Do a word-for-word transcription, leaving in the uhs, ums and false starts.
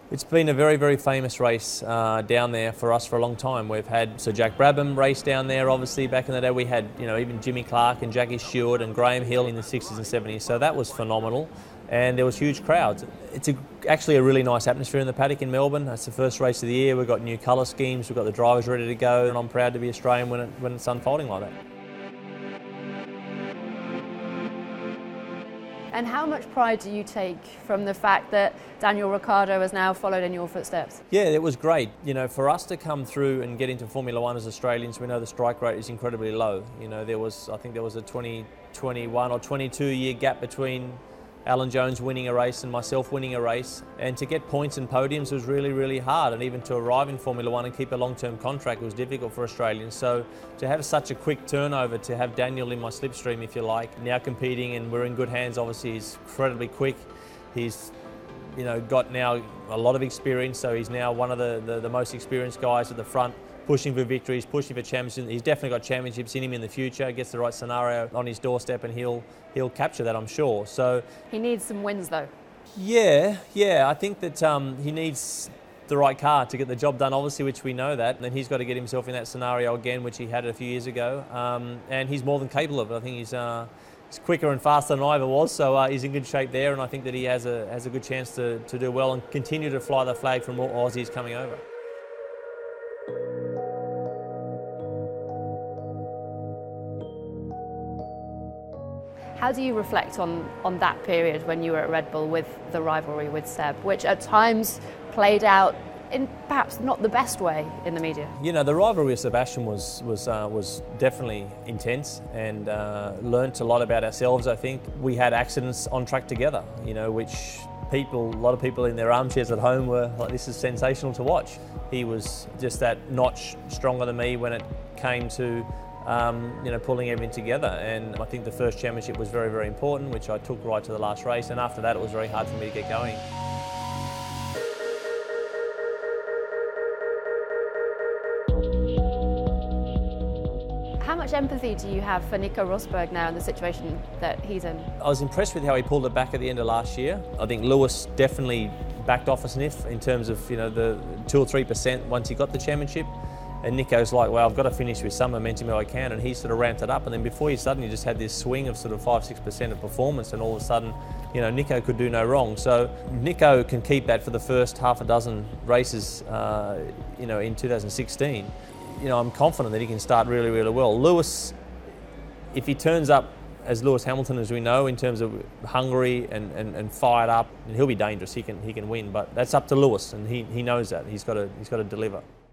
It's been a very, very famous race uh, down there for us for a long time. We've had Sir Jack Brabham race down there, obviously. Back in the day we had, you know, even Jimmy Clark and Jackie Stewart and Graham Hill in the sixties and seventies, so that was phenomenal. And there was huge crowds. It's a, actually a really nice atmosphere in the paddock in Melbourne. It's the first race of the year. We've got new colour schemes, we've got the drivers ready to go, and I'm proud to be Australian when, it, when it's unfolding like that. And how much pride do you take from the fact that Daniel Ricciardo has now followed in your footsteps? Yeah, it was great. You know, for us to come through and get into Formula One as Australians, we know the strike rate is incredibly low. You know, there was, I think there was a twenty, twenty-one or twenty-two year gap between Alan Jones winning a race and myself winning a race, and to get points and podiums was really, really hard, and even to arrive in Formula One and keep a long-term contract was difficult for Australians. So to have such a quick turnover, to have Daniel in my slipstream, if you like, now competing, and we're in good hands. Obviously he's incredibly quick, he's you know got now a lot of experience, so he's now one of the, the, the most experienced guys at the front, pushing for victories, pushing for championships. He's definitely got championships in him in the future. Gets the right scenario on his doorstep, and he'll he'll capture that, I'm sure. So he needs some wins, though. Yeah, yeah. I think that um, he needs the right car to get the job done, obviously, which we know that. And then he's got to get himself in that scenario again, which he had a few years ago. Um, and he's more than capable of it. I think he's uh, he's quicker and faster than I ever was. So uh, he's in good shape there, and I think that he has a has a good chance to to do well and continue to fly the flag for more Aussies coming over. How do you reflect on, on that period when you were at Red Bull with the rivalry with Seb, which at times played out in perhaps not the best way in the media? You know, the rivalry with Sebastian was was uh, was definitely intense, and uh, learnt a lot about ourselves. I think we had accidents on track together, you know, which people, a lot of people in their armchairs at home were like, this is sensational to watch. He was just that notch stronger than me when it came to Um, you know, pulling everything together, and I think the first championship was very, very important, which I took right to the last race, and after that it was very hard for me to get going. How much empathy do you have for Nico Rosberg now in the situation that he's in? I was impressed with how he pulled it back at the end of last year. I think Lewis definitely backed off a sniff in terms of, you know, the two or three percent once he got the championship. And Nico's like, well, I've got to finish with some momentum if I can, and he sort of ramped it up, and then before he suddenly just had this swing of sort of five, six percent of performance, and all of a sudden, you know, Nico could do no wrong. So Nico can keep that for the first half a dozen races, uh, you know, in two thousand sixteen. You know, I'm confident that he can start really, really well. Lewis, if he turns up as Lewis Hamilton as we know, in terms of hungry and, and, and fired up, he'll be dangerous. He can he can win, but that's up to Lewis, and he, he knows that. He's got to he's got to deliver.